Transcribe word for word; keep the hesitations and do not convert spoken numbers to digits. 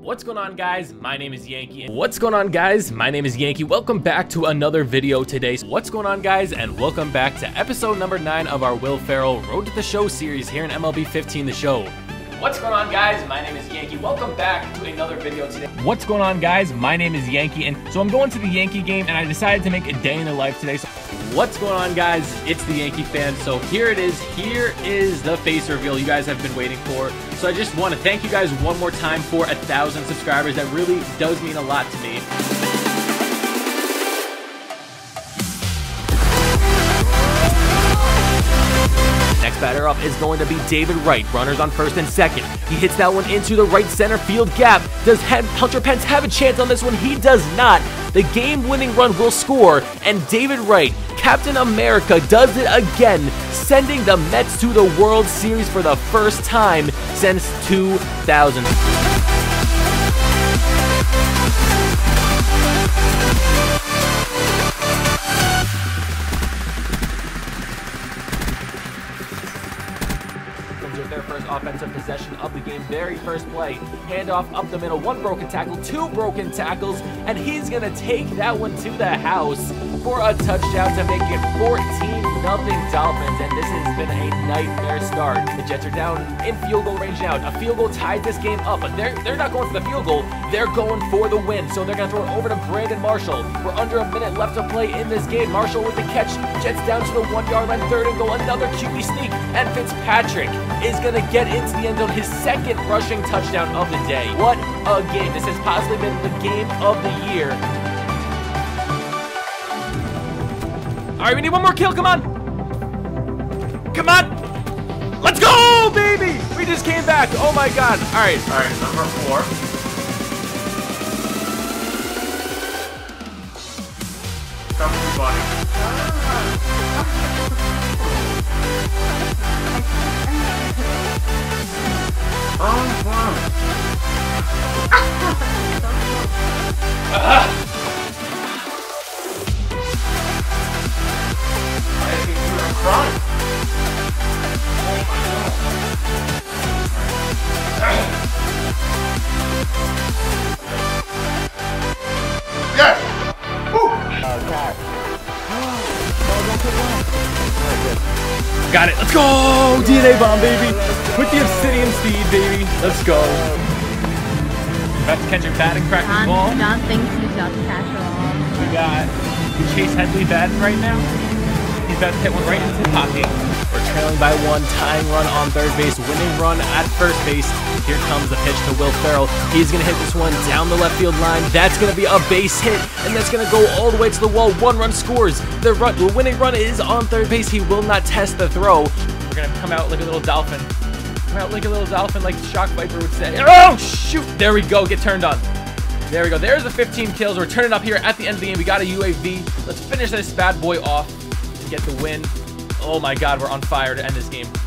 What's going on, guys? My name is Yankee. What's going on, guys? My name is Yankee. Welcome back to another video today. What's going on, guys? And welcome back to episode number nine of our Will Ferrell Road to the Show series here in M L B fifteen The Show. What's going on, guys? My name is Yankee. Welcome back to another video today. What's going on, guys? My name is Yankee, and so I'm going to the Yankee game, and I decided to make a day in the life today. So what's going on, guys? It's the Yankee fan. So here it is. Here is the face reveal you guys have been waiting for. So I just want to thank you guys one more time for a thousand subscribers. That really does mean a lot to me. Next batter up is going to be David Wright. Runners on first and second. He hits that one into the right center field gap. Does Hunter Pence have a chance on this one? He does not. The game-winning run will score, and David Wright, Captain America, does it again, sending the Mets to the World Series for the first time since two thousand. With their first offensive possession of the game, very first play, handoff up the middle, one broken tackle, two broken tackles, and he's gonna take that one to the house for a touchdown to make it fourteen nothing Dolphins, and this has been a nightmare start. The Jets are down in field goal range now. A field goal tied this game up, but they're they're not going for the field goal, they're going for the win, so they're gonna throw it over to Brandon Marshall. We're under a minute left to play in this game. Marshall with the catch, Jets down to the one yard line, third and goal, another Q B sneak, and Fitzpatrick is gonna get into the end zone, his second rushing touchdown of the day. What a game. This has possibly been the game of the year. All right, we need one more kill. Come on. Come on. Let's go, baby. We just came back. Oh, my God. All right. All right, number four. Come to body. Oh, wow. Ah. I think you're crying. Oh my God. Yes! Woo! Got it. Let's go. D N A bomb, baby. With the obsidian speed, baby. Let's go. About to catch a batting practice ball. John thinks he's about to catch a ball. We got Chase Headley batting right now. He's about to hit one right into the pocket. We're trailing by one, tying run on third base, winning run at first base. Here comes the pitch to Will Ferrell. He's going to hit this one down the left field line. That's going to be a base hit, and that's going to go all the way to the wall. One run scores. The, run, the winning run is on third base. He will not test the throw. We're going to come out like a little dolphin. Come out like a little dolphin, like Shock Viper would say. Oh, shoot. There we go. Get turned on. There we go. There's the fifteen kills. We're turning up here at the end of the game. We got a U A V. Let's finish this bad boy off and get the win. Oh my God, we're on fire to end this game.